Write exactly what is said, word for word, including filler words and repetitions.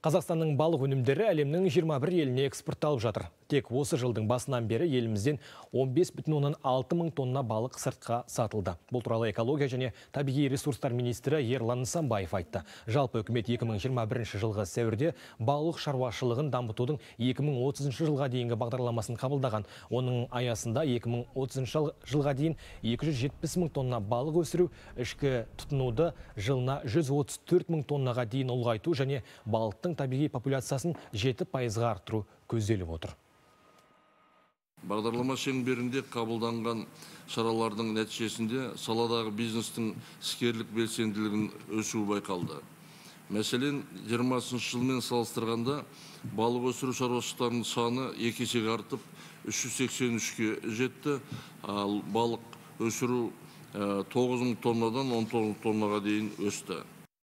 Қазақстанның балық өнімдері әлемнің жиырма бір еліне экспортталып жатыр. Тек осы жылдың басынан бері елімізден он бес бүтін оннан алты мың тонна балық сыртқа сатылды. Бұл туралы экология және табиғи ресурстар министрі Ерлан Нысанбаев айтты. Жалпы үкімет екі мың жиырма бірінші жылғы сәуірде балық шаруашылығын дамытудың екі мың отызыншы жылға дейінгі бағдарламасын қабылдаған. Оның аясында екі мың отызыншы жылға дейін екі жүз жетпіс мың тонна балық өсіру, ішкі тұтынуды жылына жүз отыз төрт мың тоннаға дейін ұлғайту және балықтың табиғи популяциясын жеті пайызға арттыру көзделіп отыр. Бағдарлама шеңберінде қабылданған шаралардың нәтижесінде саладағы бизнестің іскерлік белсенділігін өсуі байқалды. Мәселен, жиырмасыншы жылмен салыстырғанда балық өсіру шаруашылықтарының саны екі есеге артып, үш жүз сексен үшке жетті, ал балық өсіру тоғыз мың тоннадан он тоғыз мың тоннаға дейін өсті.